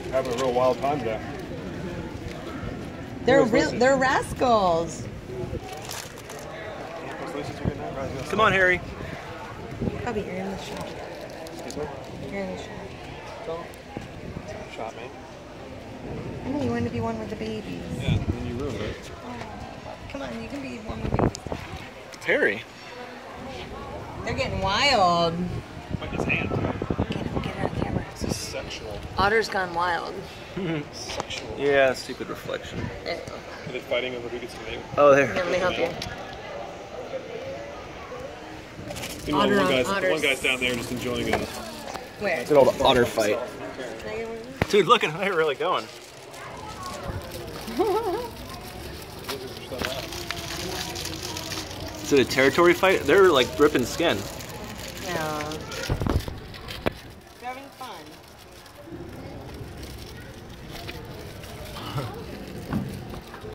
having a real wild time today. They're rascals. Come on, Harry. Bobby, you're in the shot. Excuse me? You're in the shot. Shot me. I know you wanted to be one with the babies. Yeah, and you ruined it. Oh, come on, you can be one with the babies. It's Harry. They're getting wild. Like his hand. Get it on camera. This is sexual. Otter's gone wild. Sexual. Yeah, stupid reflection. There you go. Are they fighting over who gets the name? Oh, there. Here, let me help you. Meanwhile, Otter the one guy's down there just enjoying it. Where? Good old otter fight. Can I get one of these? Dude, look at how they're really going. Is it a territory fight? They're like ripping skin. No.